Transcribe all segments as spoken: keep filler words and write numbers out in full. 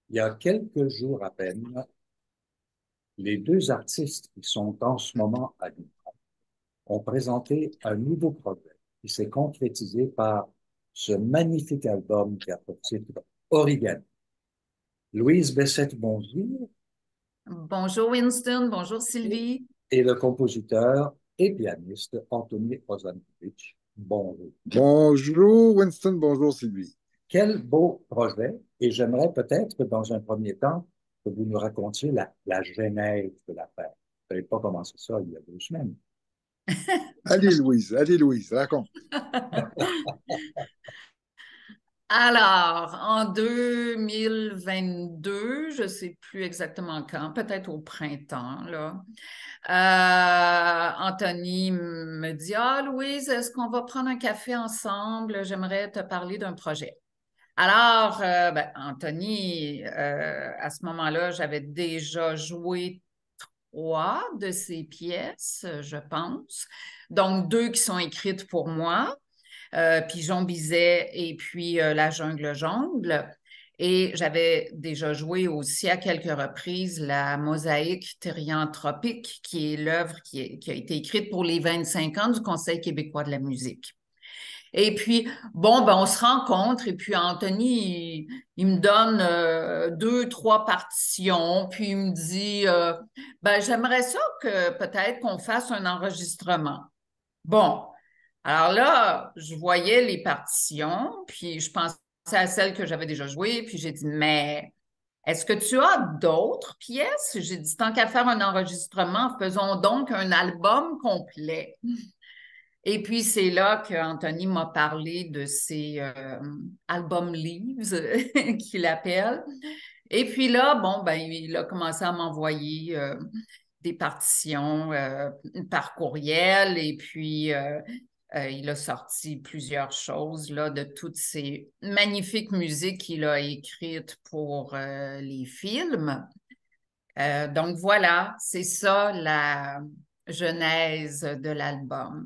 Il y a quelques jours à peine, les deux artistes qui sont en ce moment à Lyon ont présenté un nouveau projet qui s'est concrétisé par ce magnifique album qui a pour titre Origami. Louise Bessette, bonjour, Bonjour Winston, bonjour Sylvie. et le compositeur et pianiste Anthony Ozanowicz, bonjour. Bonjour Winston, bonjour Sylvie. Quel beau projet, et j'aimerais peut-être, dans un premier temps, que vous nous racontiez la, la genèse de l'affaire. Vous n'avez pas commencé ça il y a deux semaines. Allez Louise, allez Louise, raconte. Alors, en deux mille vingt-deux, je ne sais plus exactement quand, peut-être au printemps, là, euh, Anthony me dit, Ah, Louise, est-ce qu'on va prendre un café ensemble? J'aimerais te parler d'un projet. Alors, euh, ben, Anthony, euh, à ce moment-là, j'avais déjà joué trois de ses pièces, je pense. Donc, deux qui sont écrites pour moi, euh, Pigeon Bizet et puis euh, La Jungle Jongle. Et j'avais déjà joué aussi à quelques reprises la mosaïque thérianthropique, qui est l'œuvre qui, est- qui a été écrite pour les vingt-cinq ans du Conseil québécois de la musique. Et puis, bon, ben, on se rencontre et puis Anthony, il, il me donne euh, deux, trois partitions, puis il me dit, euh, ben, j'aimerais ça que peut-être qu'on fasse un enregistrement. Bon, alors là, je voyais les partitions, puis je pensais à celles que j'avais déjà jouées, puis j'ai dit, mais est-ce que tu as d'autres pièces? J'ai dit, tant qu'à faire un enregistrement, faisons donc un album complet. Et puis, c'est là qu'Anthony m'a parlé de ses euh, album leaves qu'il appelle. Et puis là, bon, ben, il a commencé à m'envoyer euh, des partitions euh, par courriel et puis euh, euh, il a sorti plusieurs choses là, de toutes ces magnifiques musiques qu'il a écrites pour euh, les films. Euh, donc voilà, c'est ça la genèse de l'album.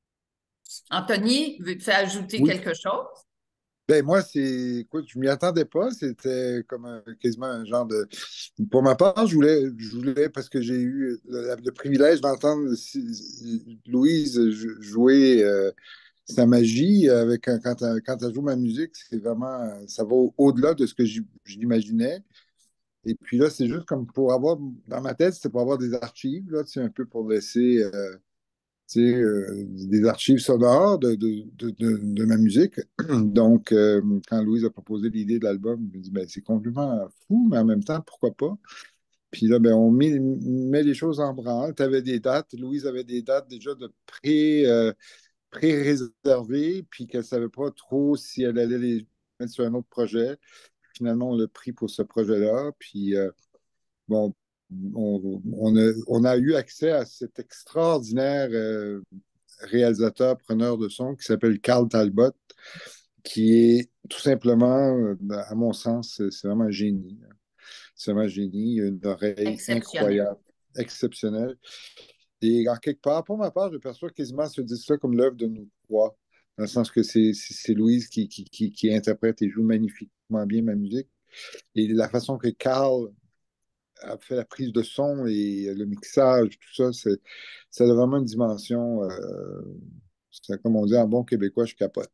Anthony, veux-tu ajouter Oui, quelque chose? ben moi, c'est, écoute, je m'y attendais pas, c'était comme un- quasiment un genre de... Pour ma part, je voulais, je voulais parce que j'ai eu le, le privilège d'entendre si- Louise jou- jouer euh, sa magie avec un- quand, elle- quand elle joue ma musique, c'est vraiment, ça va au- au-delà de ce que j'y- je l'imaginais. Et puis là, c'est juste comme pour avoir, dans ma tête, c'était pour avoir des archives, là, tu sais, un peu pour laisser euh, tu sais, euh, des archives sonores de, de, de, de, de ma musique. Donc, euh, quand Louise a proposé l'idée de l'album, je me dis, ben, c'est complètement fou, mais en même temps, pourquoi pas? Puis là, ben, on met, met les choses en branle. Tu avais des dates, Louise avait des dates déjà de pré, euh, pré-réservées, puis qu'elle ne savait pas trop si elle allait les mettre sur un autre projet. Finalement, on l'a pris pour ce projet-là. Puis, euh, bon, on, on a, on a eu accès à cet extraordinaire euh, réalisateur, preneur de son qui s'appelle Carl Talbot, qui est tout simplement, euh, à mon sens, c'est vraiment un génie. C'est vraiment un génie. Il a une oreille Exceptionnel. incroyable, exceptionnelle. Et en quelque part, pour ma part, je perçois quasiment ce disque-là comme l'œuvre de nous trois, dans le sens que c'est c'est Louise qui, qui, qui, qui interprète et joue magnifiquement bien ma musique. Et la façon que Carl a fait la prise de son et le mixage, tout ça, c'est, ça a vraiment une dimension, euh, c'est comme on dit en bon québécois, je capote.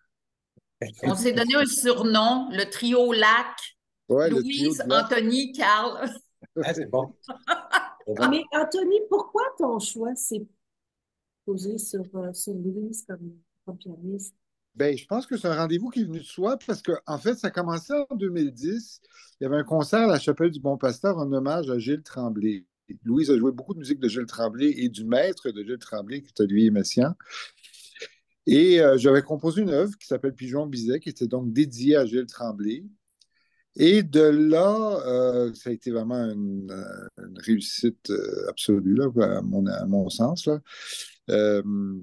On s'est donné un surnom, le trio lac, Ouais, le trio Louise, de lac. Anthony, Carl. Ah, c'est bon. C'est bon. Mais Anthony, pourquoi ton choix s'est posé sur, euh, sur Louise comme, comme pianiste? Ben, je pense que c'est un rendez-vous qui est venu de soi parce que, en fait, ça a commencé en deux mille dix. Il y avait un concert à la Chapelle du Bon Pasteur en hommage à Gilles Tremblay. Louise a joué beaucoup de musique de Gilles Tremblay et du maître de Gilles Tremblay, qui est Olivier Messiaen. Et euh, j'avais composé une œuvre qui s'appelle Pigeon Bizet, qui était donc dédiée à Gilles Tremblay. Et de là, euh, ça a été vraiment une, euh, une réussite euh, absolue, là, à mon, à mon sens. Là. Euh,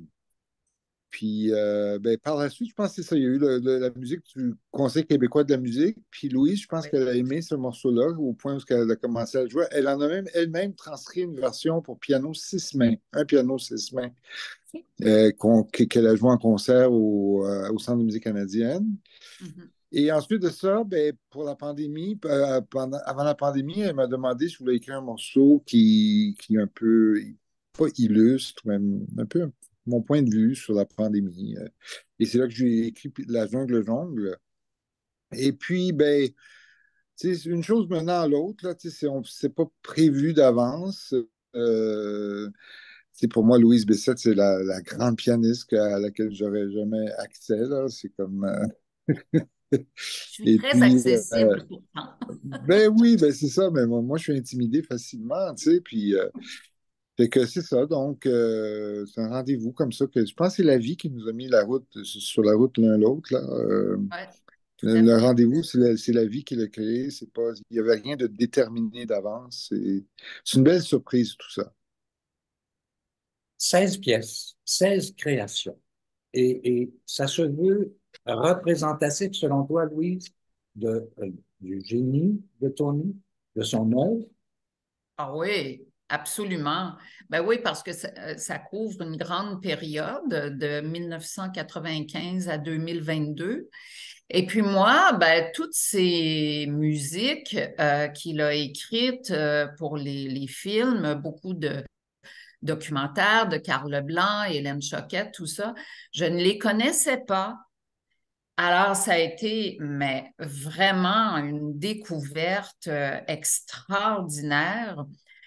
puis euh, ben, par la suite, je pense que c'est ça. Il y a eu le- le- la musique du Conseil québécois de la musique. Puis Louise, je pense Oui. qu'elle a aimé ce morceau-là au point où elle a commencé à le jouer. Elle en a même elle-même transcrit une version pour piano six mains, un piano six mains, euh, qu'on- qu'elle a joué en concert au, euh, au Centre de musique canadienne. Mhm. Et ensuite de ça, ben, pour la pandémie, euh, pendant, avant la pandémie, elle m'a demandé si je voulais écrire un morceau qui, qui est un peu, pas illustre, mais un peu mon point de vue sur la pandémie. Euh, Et c'est là que j'ai écrit La jungle jongle. Et puis, ben, tu sais, c'est une chose menant à l'autre, là, tu sais, c'est on- c'est pas prévu d'avance. Euh, tu sais, pour moi, Louise Bessette, c'est la, la grande pianiste à laquelle j'aurais jamais accès, là. C'est comme... euh, Je suis Et très puis, euh, accessible pourtant. ben oui, ben c'est ça, mais moi, moi, je suis intimidé facilement, tu sais, puis euh, fait que c'est ça, donc euh, c'est un rendez-vous comme ça que je pense que c'est la vie qui nous a mis la route sur la route l'un l'autre, là. Euh, Ouais, tout le, à le fait. rendez-vous, c'est la, c'est la vie qui l'a créé, c'est pas, il n'y avait rien de déterminé d'avance, c'est c'est une belle surprise tout ça. seize pièces, seize créations. Et, et ça se veut représentatif, selon toi, Louise, de, euh, du génie de Tony, de son œuvre. Ah oui, absolument. Ben oui, parce que ça, euh, ça couvre une grande période de mille neuf cent quatre-vingt-quinze à deux mille vingt-deux. Et puis moi, ben, toutes ces musiques euh, qu'il a écrites euh, pour les, les films, beaucoup de documentaires de Carl Leblanc, Hélène Choquette, tout ça, je ne les connaissais pas. Alors, ça a été, mais vraiment une découverte euh, extraordinaire.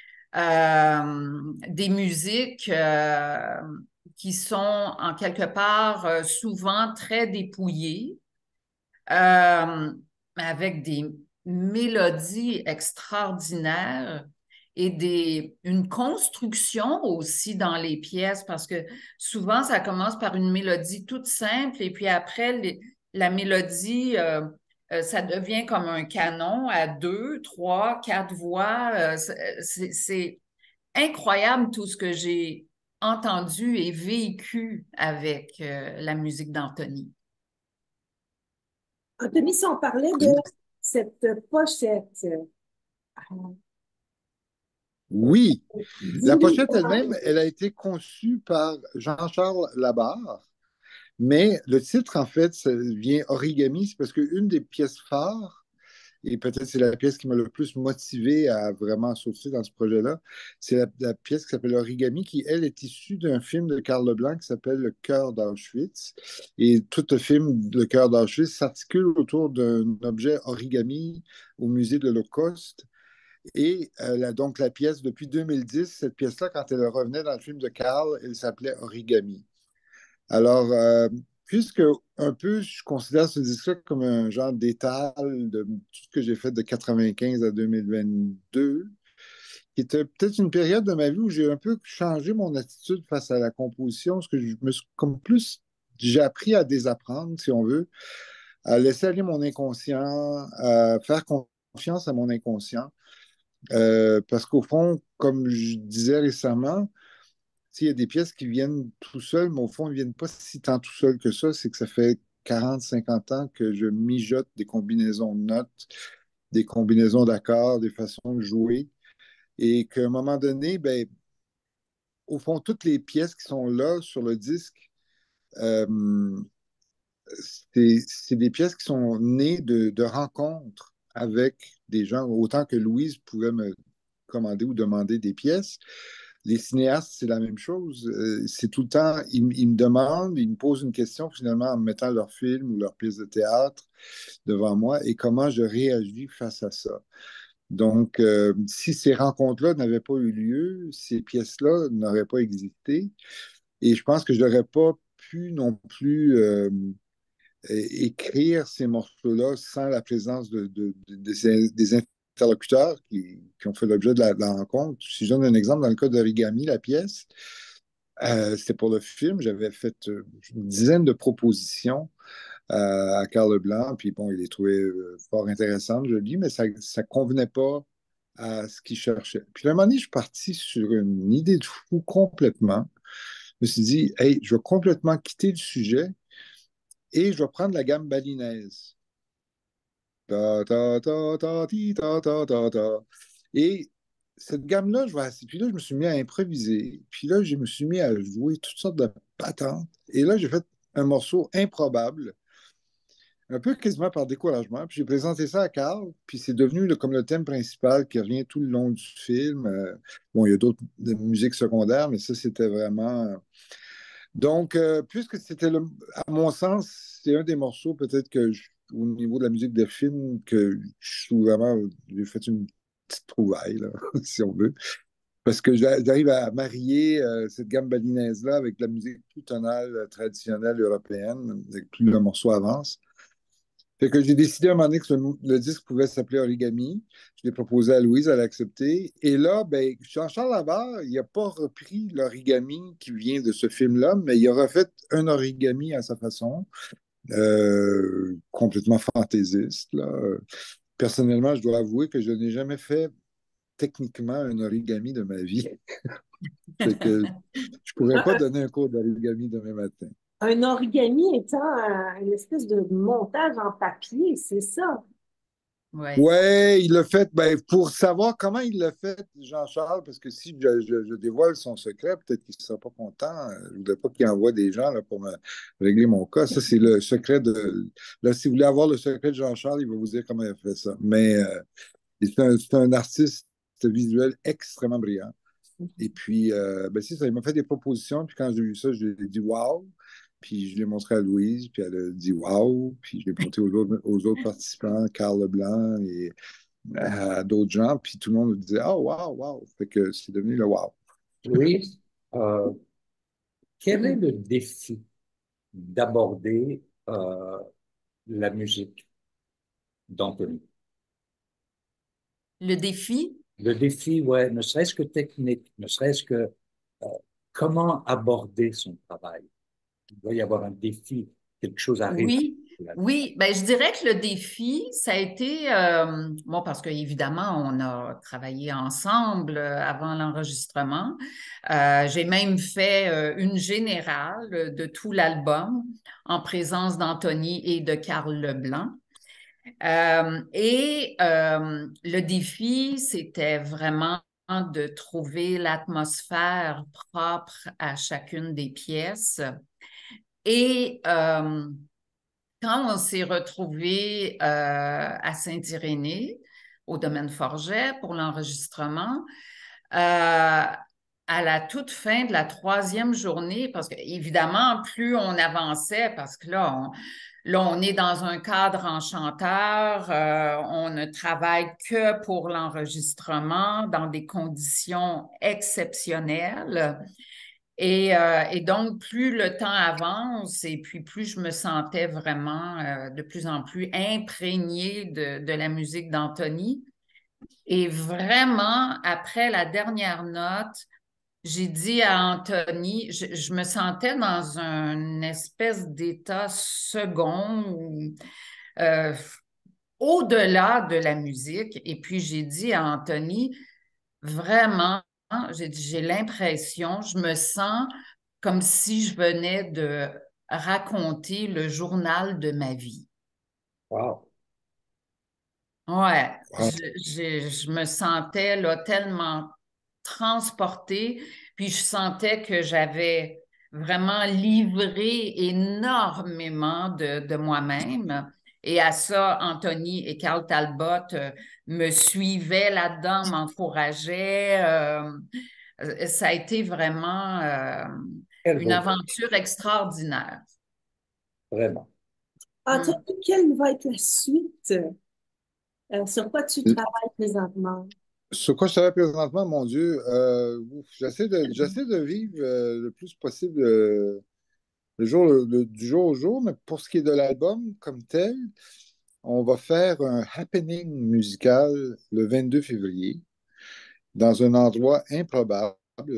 Euh, des musiques euh, qui sont en quelque part euh, souvent très dépouillées, euh, avec des mélodies extraordinaires et des, une construction aussi dans les pièces, parce que souvent, ça commence par une mélodie toute simple et puis après, les, la mélodie, euh, euh, ça devient comme un canon à deux, trois, quatre voix. Euh, c'est c'est incroyable tout ce que j'ai entendu et vécu avec euh, la musique d'Anthony. Anthony, si on parlait de cette pochette, Oui, la dis-nous, pochette elle-même, elle a été conçue par Jean-Charles Labarre, mais le titre, en fait, ça vient origami, c'est parce qu'une des pièces phares, et peut-être c'est la pièce qui m'a le plus motivé à vraiment sauter dans ce projet-là, c'est la, la pièce qui s'appelle Origami, qui, elle, est issue d'un film de Karl Leblanc qui s'appelle Le cœur d'Auschwitz. Et tout le film Le cœur d'Auschwitz s'articule autour d'un objet origami au musée de l'Holocauste. Et euh, la- donc, la pièce, depuis deux mille dix, cette pièce-là, quand elle revenait dans le film de Karl, elle s'appelait Origami. Alors, euh, puisque un peu, je considère ce disque-là comme un genre d'étal de tout ce que j'ai fait de quatre-vingt-quinze à deux mille vingt-deux, qui était peut-être une période de ma vie où j'ai un peu changé mon attitude face à la composition, parce que je me suis comme plus, j'ai appris à désapprendre, si on veut, à laisser aller mon inconscient, à faire confiance à mon inconscient. Euh, parce qu'au fond, comme je disais récemment, il y a des pièces qui viennent tout seules, mais au fond, ils ne viennent pas si tant tout seuls que ça. C'est que ça fait quarante, cinquante ans que je mijote des combinaisons de notes, des combinaisons d'accords, des façons de jouer. Et qu'à un moment donné, ben, au fond, toutes les pièces qui sont là sur le disque, euh, c'est c'est des pièces qui sont nées de, de rencontres avec des gens, autant que Louise pouvait me commander ou demander des pièces. Les cinéastes, c'est la même chose. Euh, c'est tout le temps, ils, ils me demandent, ils me posent une question finalement en me mettant leur film ou leur pièce de théâtre devant moi et comment je réagis face à ça. Donc, euh, si ces rencontres-là n'avaient pas eu lieu, ces pièces-là n'auraient pas existé. Et je pense que je n'aurais pas pu non plus euh, écrire ces morceaux-là sans la présence de, de- de- de- des interlocuteurs qui, qui ont fait l'objet de la, de la rencontre. Si je donne un exemple, dans le cas d'Origami, la pièce, euh, c'était pour le film, j'avais fait euh, une dizaine de propositions euh, à Carl Leblanc, puis bon, il les trouvait euh, fort intéressantes, je dis, mais ça ne convenait pas à ce qu'il cherchait. Puis à un moment donné, je suis parti sur une idée de fou complètement. Je me suis dit, hey, je vais complètement quitter le sujet et je vais prendre la gamme balinaise. Ta, ta, ta, ta, ti, ta, ta, ta, ta. Et cette gamme-là, je vais assis- puis là, je me suis mis à improviser. Puis là, je me suis mis à jouer toutes sortes de patentes. Et là, j'ai fait un morceau improbable un peu quasiment par découragement. Puis j'ai présenté ça à Carl, puis c'est devenu le- comme le thème principal qui revient tout le long du film. Euh, bon, il y a d'autres de musiques secondaires, mais ça, c'était vraiment. Donc, euh, puisque c'était, le- à mon sens, c'est un des morceaux peut-être que, je- au niveau de la musique de film, que je suis vraiment, j'ai fait une petite trouvaille, là, si on veut. Parce que j'a- j'arrive à marier euh, cette gamme balinaise-là avec la musique plus tonale, euh, traditionnelle européenne, avec plus le morceau avance. Fait que j'ai décidé à un moment donné que le, le disque pouvait s'appeler Origami. Je l'ai proposé à Louise, elle a accepté. Et là, ben, Jean-Charles Havard, il n'a pas repris l'origami qui vient de ce film-là, mais il a refait un origami à sa façon, euh, complètement fantaisiste, là. Personnellement, je dois avouer que je n'ai jamais fait techniquement un origami de ma vie. Fait que je pourrais pas Un, donner un cours d'origami demain matin. un origami étant un- une espèce de montage en papier, c'est ça. Oui. Ouais, il l'a fait ben, pour savoir comment il l'a fait, Jean-Charles, parce que si je, je- je dévoile son secret, peut-être qu'il ne sera pas content. Euh, Je ne voudrais pas qu'il envoie des gens là, pour me régler mon cas. Ça, c'est le secret de. Là, si vous voulez avoir le secret de Jean-Charles, il va vous dire comment il a fait ça. Mais euh, c'est un, c'est un artiste visuel extrêmement brillant. Et puis, euh, ben, c'est ça, il m'a fait des propositions. Puis quand j'ai vu ça, j'ai dit waouh. Puis je l'ai montré à Louise, puis elle a dit waouh. Puis je l'ai montré aux autres, aux autres participants, Carl Leblanc et à d'autres gens. Puis tout le monde me disait ah waouh, waouh. Fait que c'est devenu le waouh. Louise, euh, quel est le défi d'aborder euh, la musique d'Anthony? Le défi, Le défi, ouais, ne serait-ce que technique, ne serait-ce que euh, comment aborder son travail. Il doit y avoir un défi, quelque chose à résoudre. oui, oui. Ben, je dirais que le défi, ça a été, euh, bon, parce qu'évidemment, on a travaillé ensemble euh, avant l'enregistrement. Euh, j'ai même fait euh, une générale de tout l'album en présence d'Anthony et de Carl Leblanc. Euh, et euh, le défi, c'était vraiment de trouver l'atmosphère propre à chacune des pièces. Et euh, quand on s'est retrouvés euh, à Saint-Irénée, au domaine Forget, pour l'enregistrement, euh, à la toute fin de la troisième journée, parce que évidemment, plus on avançait, parce que là, on, là, on est dans un cadre enchanteur, euh, on ne travaille que pour l'enregistrement dans des conditions exceptionnelles. Et, euh, et donc, plus le temps avance et puis plus je me sentais vraiment euh, de plus en plus imprégnée de, de la musique d'Anthony. Et vraiment, après la dernière note, j'ai dit à Anthony, je, je me sentais dans un espèce d'état second, ou, euh, au-delà de la musique. Et puis j'ai dit à Anthony, vraiment, j'ai dit, j'ai l'impression, je me sens comme si je venais de raconter le journal de ma vie. Wow. Ouais, Wow. je, je, je me sentais là tellement transportée, puis je sentais que j'avais vraiment livré énormément de, de moi-même. Et à ça, Anthony et Carl Talbot euh, me suivaient là-dedans, m'encourageaient. Euh, euh, ça a été vraiment euh, Quel une beau projet, aventure extraordinaire. vraiment. Anthony, Mm. quelle va être la suite? Euh, sur quoi tu travailles présentement? Sur quoi je travaille présentement, mon Dieu, euh, ouf, j'essaie de, j'essaie de vivre euh, le plus possible euh, le jour, le- le- du jour au jour, mais pour ce qui est de l'album comme tel, on va faire un happening musical le vingt-deux février dans un endroit improbable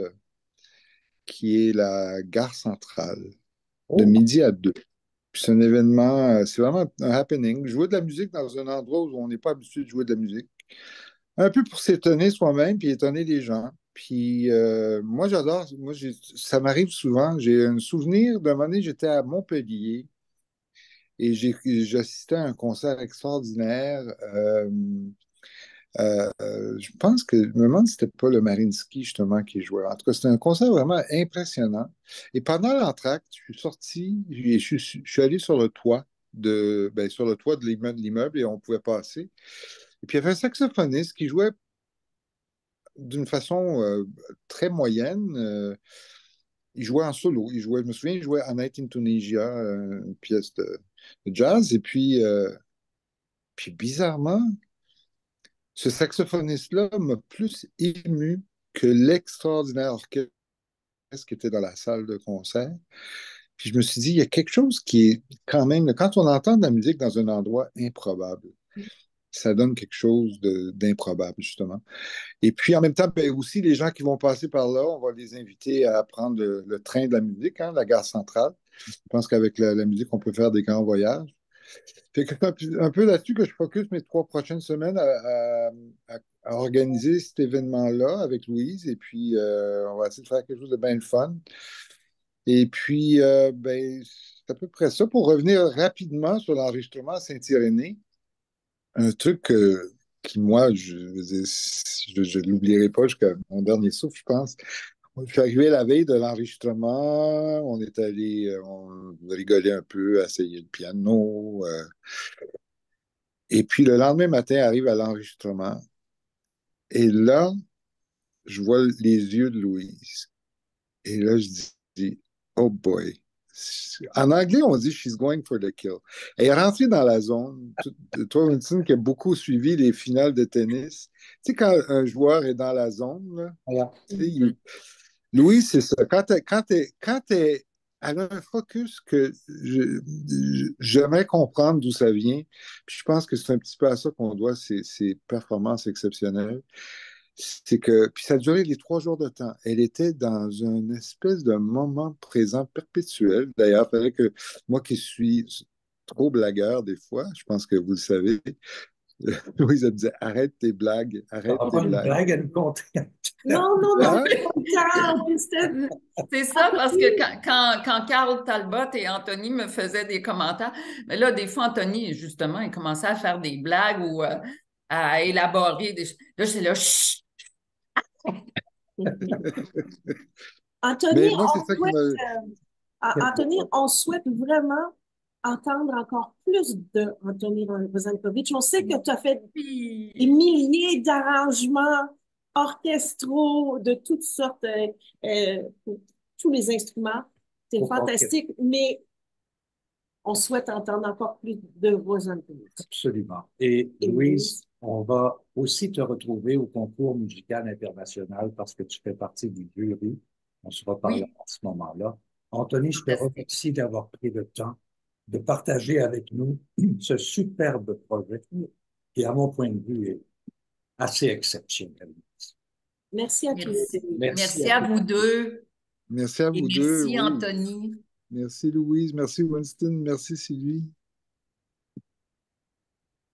qui est la gare centrale, de Oh, midi à deux. Puis c'est un événement, euh, c'est vraiment un happening. Jouer de la musique dans un endroit où on n'est pas habitué de jouer de la musique. Un peu pour s'étonner soi-même, puis étonner les gens. Puis euh, moi, j'adore, moi, j'ai- ça m'arrive souvent. J'ai un souvenir d'un moment donné, j'étais à Montpellier et j'ai, j'assistais à un concert extraordinaire. Euh, euh, euh, je pense que, je me demande si c'était pas le Marinsky, justement, qui jouait. En tout cas, c'était un concert vraiment impressionnant. Et pendant l'entracte, je suis sorti et je suis, je suis allé sur le toit de, ben, sur le toit de l'immeuble et on pouvait passer. Et puis il y avait un saxophoniste qui jouait d'une façon euh, très moyenne. Euh, il jouait en solo. Il jouait, je me souviens, il jouait A Night in Tunisia, euh, une pièce de, de jazz. Et puis, euh, puis bizarrement, ce saxophoniste-là m'a plus ému que l'extraordinaire orchestre qui était dans la salle de concert. Puis je me suis dit, il y a quelque chose qui est quand même, quand on entend de la musique dans un endroit improbable, ça donne quelque chose de- d'improbable, justement. Et puis en même temps, ben, aussi, les gens qui vont passer par là, on va les inviter à prendre le, le train de la musique, hein, la gare centrale. Je pense qu'avec la, la musique, on peut faire des grands voyages. Fait que c'est un, peu un peu là-dessus que je focus mes trois prochaines semaines à, à- à- à organiser cet événement-là avec Louise. Et puis, euh, on va essayer de faire quelque chose de bien le fun. Et puis, euh, ben, c'est à peu près ça. Pour revenir rapidement sur l'enregistrement à Saint-Irénée, un truc euh, qui, moi, je je ne l'oublierai pas jusqu'à mon dernier souffle, je pense. Je suis arrivé la veille de l'enregistrement, on est allé, euh, on rigolait un peu, essayer le piano. euh, et puis le lendemain matin, arrive à l'enregistrement. Et là, je vois les yeux de Louise. Et là, je dis, oh boy. En anglais, on dit she's going for the kill. Elle est rentrée dans la zone. Toi, Vincent, qui a beaucoup suivi les finales de tennis, tu sais, quand un joueur est dans la zone, là, Voilà. tu sais, il- Louis, c'est ça. Quand elle, quand elle- quand elle- elle a un focus que je- je- j'aimerais comprendre d'où ça vient. Puis je pense que c'est un petit peu à ça qu'on doit ces, ces performances exceptionnelles. C'est que, puis ça a duré les trois jours de temps. Elle était dans une espèce de moment présent perpétuel. D'ailleurs, il fallait que moi qui suis trop blagueur des fois, je pense que vous le savez, Louise elle me disait arrête tes blagues, arrête T'auras tes pas une blagues. blague à nous conter. Non, non, non, Hein? pas le temps, Winston. C'est ça, parce que quand, quand, quand Carl Talbot et Anthony me faisaient des commentaires, mais là, des fois, Anthony, justement, il commençait à faire des blagues ou euh, à élaborer des... Là, j'étais là, chut! Anthony, Mais moi, c'est on ça qui souhaite, m'a. euh, A- Anthony, on souhaite vraiment entendre encore plus de Anthony Rosankovic. On sait que tu as fait des Puis, milliers d'arrangements orchestraux de toutes sortes, euh, euh, pour tous les instruments. C'est Au orchestre. fantastique, mais on souhaite entendre encore plus de Rosankovic. Absolument. Et Et Louise, on va aussi te retrouver au concours musical international parce que tu fais partie du jury. On se reparle oui, à ce moment-là. Anthony, je te fantastique. remercie d'avoir pris le temps de partager avec nous ce superbe projet qui, à mon point de vue, est assez exceptionnel. merci à tous les Merci. deux. Merci Merci à à tous. vous deux Merci à et vous deux, merci, oui. Anthony. Merci Louise, merci Winston, merci Sylvie.